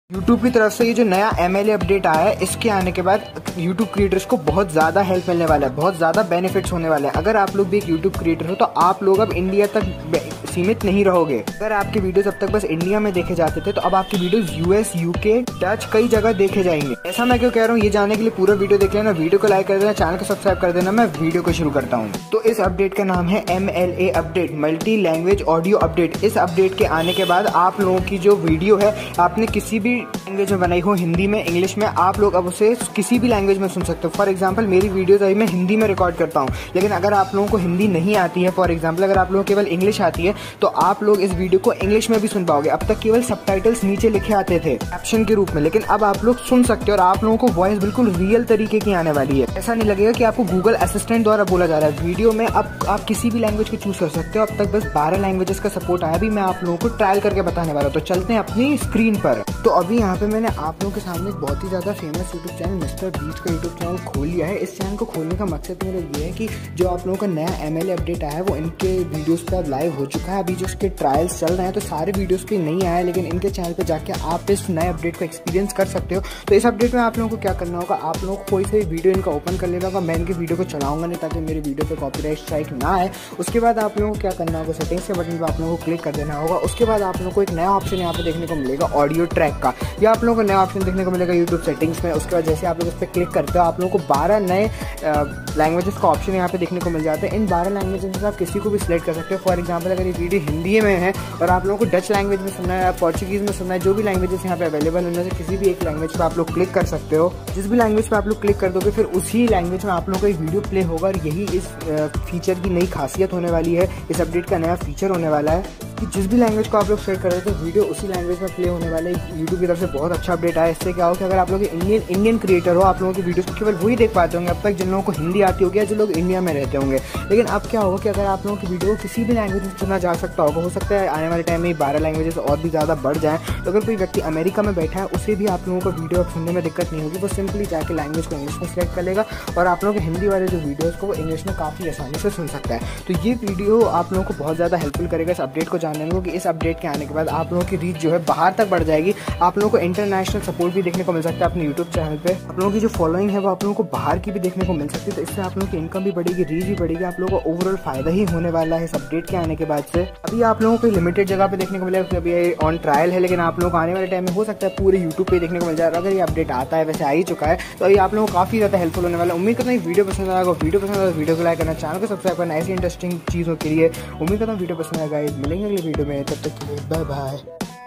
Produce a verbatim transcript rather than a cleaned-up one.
YouTube की तरफ से ये जो नया एम एल ए अपडेट आया है, इसके आने के बाद यूट्यूब क्रिएटर्स को बहुत ज़्यादा हेल्प मिलने वाला है, बहुत ज़्यादा बेनिफिट्स होने वाले हैं। अगर आप लोग भी एक यूट्यूब क्रिएटर हो तो आप लोग अब इंडिया तक सीमित नहीं रहोगे। अगर आपके वीडियोस अब तक बस इंडिया में देखे जाते थे तो अब आपके वीडियोस यूएस, यूके, डच कई जगह देखे जाएंगे। ऐसा मैं क्यों कह रहा हूँ, ये जानने के लिए पूरा वीडियो देख लेना, वीडियो को लाइक कर देना, चैनल को सब्सक्राइब कर देना। मैं वीडियो को शुरू करता हूँ। तो इस अपडेट का नाम है M L A update, multi language audio update. इस अपडेट के आने के बाद आप लोगों की जो वीडियो है आपने किसी भी लैंग्वेज में बनाई हो, हिंदी में, इंग्लिश में, आप लोग अब उसे किसी भी लैंग्वेज में सुन सकते हो। फॉर एग्जाम्पल मेरी वीडियोज अभी मैं हिंदी में रिकॉर्ड करता हूँ, लेकिन अगर आप लोगों को हिंदी नहीं आती है, फॉर एग्जाम्पल अगर आप लोगों को केवल इंग्लिश आती है तो आप लोग इस वीडियो को इंग्लिश में भी सुन पाओगे। अब तक केवल सबटाइटल्स नीचे लिखे आते थे कैप्शन के रूप में, लेकिन अब आप लोग सुन सकते हो और आप लोगों को वॉइस बिल्कुल रियल तरीके की आने वाली है। ऐसा नहीं लगेगा कि आपको गूगल असिस्टेंट द्वारा बोला जा रहा है। वीडियो में अब आप किसी भी लैंग्वेज को चूज कर सकते हो। अब तक बस बारह लैंग्वेजेस का सपोर्ट आया, भी मैं आप लोगों को ट्रायल करके बताने वाला हूं। तो चलते हैं अपनी स्क्रीन पर। तो अभी यहाँ पे मैंने आप लोगों के सामने एक बहुत ही ज़्यादा famous YouTube channel mister beast का यूट्यूब चैनल खोल लिया है। इस चैनल को खोलने का मकसद मेरा ये है कि जो आप लोगों का नया एम एल ए अपडेट आया है वो इनके वीडियोस पे अब लाइव हो चुका है। अभी जो उसके ट्रायल्स चल रहे हैं तो सारे वीडियोस पे नहीं आया, लेकिन इनके चैनल पे जाके आप इस नए अपडेट को एक्सपीरियंस कर सकते हो। तो इस अपडेट में आप लोगों को क्या करना होगा, आप लोगों को कोई से वीडियो इनका ओपन कर लेना होगा। मैं इनके वीडियो को चलाऊंगा नहीं ताकि मेरे वीडियो पे कॉपीराइट स्ट्राइक ना आए। उसके बाद आप लोगों को क्या करना होगा, सेटिंग्स के बटन पर आप लोगों को क्लिक कर देना होगा। उसके बाद आप लोगों को एक नया ऑप्शन यहाँ पे देखने को मिलेगा ऑडियो ट्रैक का। या आप लोगों को नया ऑप्शन देखने को मिलेगा यूट्यूब सेटिंग्स में। उसके बाद जैसे आप लोग उस पर क्लिक करते हो आप लोगों को बारह नए लैंग्वेजेस का ऑप्शन यहाँ पे देखने को मिल जाता है। इन बारह लैंग्वेजेस में आप किसी को भी सिलेक्ट कर सकते हो। फॉर एग्जाम्पल अगर ये वीडियो हिंदी में है और आप लोगों को डच लैंग्वेज में सुनना है, पोर्चुगीज में सुनना है, जो भी लैंग्वेजेस यहाँ पे अवेलेबल है उनमें से किसी भी एक लैंग्वेज पे आप लोग क्लिक कर सकते हो। जिस भी लैंग्वेज पे आप लोग क्लिक कर दोगे फिर उसी लैंग्वेज में आप लोगों का एक वीडियो प्ले होगा। और यही इस फीचर की नई खासियत होने वाली है, इस अपडेट का नया फीचर होने वाला है कि जिस भी लैंग्वेज को आप लोग सेलेक्ट कर रहे हो तो वीडियो उसी लैंग्वेज में प्ले होने वाला है। यूट्यूब की तरफ से बहुत अच्छा अपडेट आया। इससे क्या हो कि अगर आप लोग इंडियन इंडियन क्रिएटर हो, आप लोगों की वीडियोस को केवल वही देख पाते होंगे अब तक जिन लोगों को हिंदी आती होगी या जो लोग इंडिया में रहते होंगे। लेकिन अब क्या होगा कि अगर आप लोगों की वीडियो को किसी भी लैंग्वेज में सुना जा सकता होगा, हो सकता है आने वाले टाइम में बारह लैंग्वेजेस और भी ज़्यादा बढ़ जाएँ। तो अगर कोई व्यक्ति अमेरिका में बैठा है उसे भी आप लोगों को वीडियो सुनने में दिक्कत नहीं होगी। वो सिंपली जाके लैंग्वेज को इंग्लिश में सेलेक्ट कर लेगा और आप लोगों के हिंदी वाले जो वीडियोज़ को वो इंग्लिश में काफ़ी आसानी से सुन सकता है। तो ये वीडियो आप लोगों को बहुत ज़्यादा हेल्पफुल करेगा इस अपडेट को जानने में कि इस अपडेट के आने के बाद आप लोगों की रीच जो है बाहर तक बढ़ जाएगी। आप लोगों को इंटरनेशनल सपोर्ट भी देखने को मिल सकता है अपने यूट्यूब चैनल पे। आप लोगों की जो फॉलोइंग है वो आप लोगों को बाहर की भी देखने को मिल सकती है। तो इससे आप लोगों की इनकम भी बढ़ेगी, रीच भी बढ़ेगी। आप लोगों को ओवरऑल फायदा ही होने वाला है इस अपडेट के आने के बाद से। अभी आप लोगों को लिमिटेड जगह पे देखने को मिलेगा, अभी ऑन ट्रायल है, लेकिन आप लोगों को आने वाले टाइम में हो सकता है पूरे यूट्यूब पे देखने को मिल जाए। अगर ये अपडेट आता है, वैसे आ ही चुका है, तो अभी आप लोगों को काफी ज्यादा हेल्पफुल होने वाला है। उम्मीद करता हूँ वीडियो पसंद आएगा। वीडियो पसंद आएगा वीडियो को लाइक करना, चैनल को सब्सक्राइब करना ऐसी इंटरेस्टिंग चीजों के लिए। उम्मीद करता हूँ वीडियो पसंद आएगा। मिलेंगे अगले वीडियो में, तब तक बाय बाय।